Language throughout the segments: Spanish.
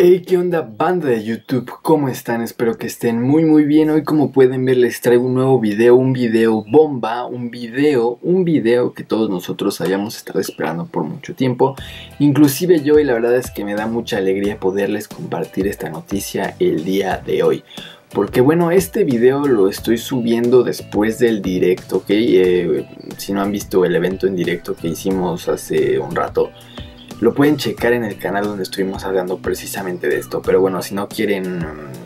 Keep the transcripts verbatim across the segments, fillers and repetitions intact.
Hey, ¿qué onda, banda de YouTube? ¿Cómo están? Espero que estén muy muy bien. Hoy, como pueden ver, les traigo un nuevo video, un video bomba, un video, un video que todos nosotros habíamos estado esperando por mucho tiempo, inclusive yo, y la verdad es que me da mucha alegría poderles compartir esta noticia el día de hoy. Porque bueno, este video lo estoy subiendo después del directo, ¿ok? Eh, si no han visto el evento en directo que hicimos hace un rato, lo pueden checar en el canal donde estuvimos hablando precisamente de esto. Pero bueno, si no quieren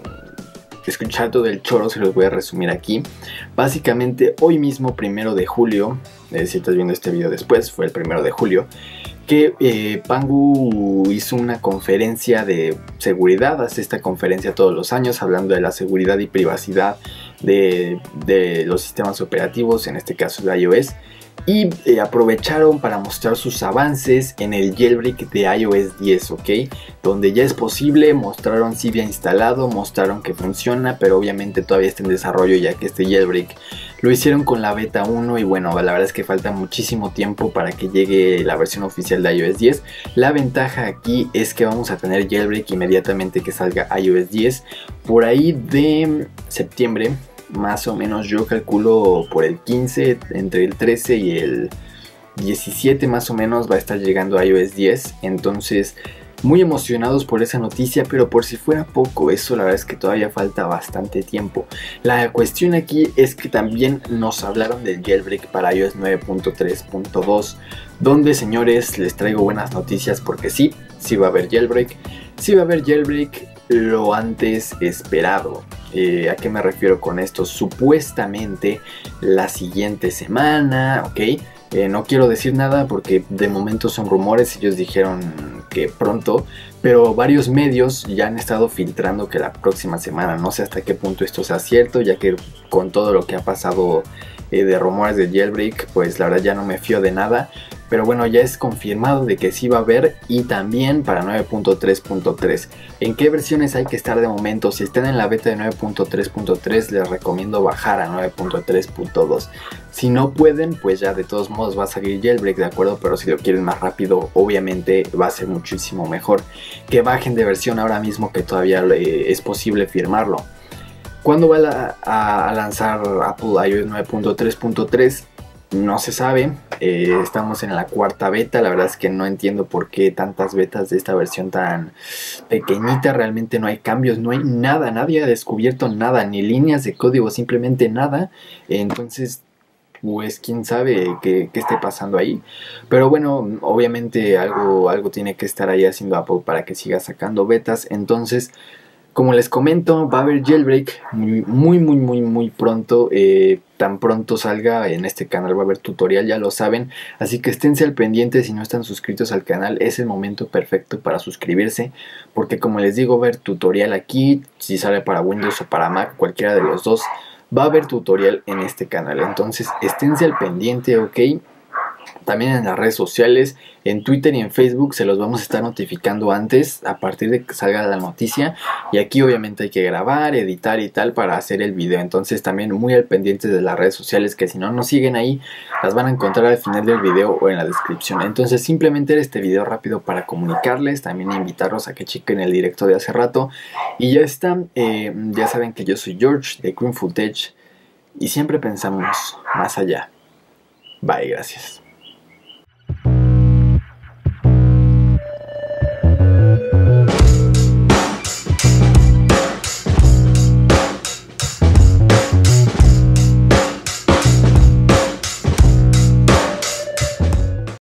escuchar todo el choro, se los voy a resumir aquí. Básicamente, hoy mismo, primero de julio, eh, si estás viendo este video después, fue el primero de julio, que eh, Pangu hizo una conferencia de seguridad. Hace esta conferencia todos los años hablando de la seguridad y privacidad de, de los sistemas operativos, en este caso de iOS. Y eh, aprovecharon para mostrar sus avances en el jailbreak de i O S diez, ¿ok? Donde ya es posible, mostraron si ya instalado, mostraron que funciona, pero obviamente todavía está en desarrollo, ya que este jailbreak lo hicieron con la beta uno y bueno, la verdad es que falta muchísimo tiempo para que llegue la versión oficial de i O S diez. La ventaja aquí es que vamos a tener jailbreak inmediatamente que salga i O S diez, por ahí de septiembre. Más o menos yo calculo por el quince, entre el trece y el diecisiete más o menos va a estar llegando i O S diez. Entonces muy emocionados por esa noticia, pero por si fuera poco eso, la verdad es que todavía falta bastante tiempo. La cuestión aquí es que también nos hablaron del jailbreak para i O S nueve punto tres punto dos, donde, señores, les traigo buenas noticias porque sí, sí va a haber jailbreak, sí va a haber jailbreak lo antes esperado. Eh, ¿A qué me refiero con esto? Supuestamente la siguiente semana, ¿ok? Eh, no quiero decir nada porque de momento son rumores, ellos dijeron que pronto, pero varios medios ya han estado filtrando que la próxima semana. No sé hasta qué punto esto sea cierto, ya que con todo lo que ha pasado eh, de rumores de jailbreak, pues la verdad ya no me fío de nada. Pero bueno, ya es confirmado de que sí va a haber, y también para nueve punto tres punto tres. ¿En qué versiones hay que estar de momento? Si están en la beta de nueve punto tres punto tres, les recomiendo bajar a nueve punto tres punto dos. Si no pueden, pues ya de todos modos va a salir jailbreak, ¿de acuerdo? Pero si lo quieren más rápido, obviamente va a ser muchísimo mejor que bajen de versión ahora mismo, que todavía eh, es posible firmarlo. ¿Cuándo va a, a, a lanzar Apple i O S nueve punto tres punto tres? No se sabe, eh, estamos en la cuarta beta. La verdad es que no entiendo por qué tantas betas de esta versión tan pequeñita. Realmente no hay cambios, no hay nada, nadie ha descubierto nada, ni líneas de código, simplemente nada. Entonces, pues quién sabe qué, qué esté pasando ahí. Pero bueno, obviamente algo, algo tiene que estar ahí haciendo Apple para que siga sacando betas. Entonces, como les comento, va a haber jailbreak muy muy muy muy, muy pronto. Eh, tan pronto salga en este canal va a haber tutorial, ya lo saben. Así que esténse al pendiente. Si no están suscritos al canal, es el momento perfecto para suscribirse, porque como les digo, va a haber tutorial aquí. Si sale para Windows o para Mac, cualquiera de los dos, va a haber tutorial en este canal. Entonces esténse al pendiente, ok. También en las redes sociales, en Twitter y en Facebook, se los vamos a estar notificando antes, a partir de que salga la noticia. Y aquí obviamente hay que grabar, editar y tal para hacer el video. Entonces también muy al pendiente de las redes sociales, que si no nos siguen ahí, las van a encontrar al final del video o en la descripción. Entonces simplemente era este video rápido para comunicarles, también invitarlos a que chequen el directo de hace rato. Y ya está, eh, ya saben que yo soy George de Greenfoot Tech y siempre pensamos más allá. Bye, gracias.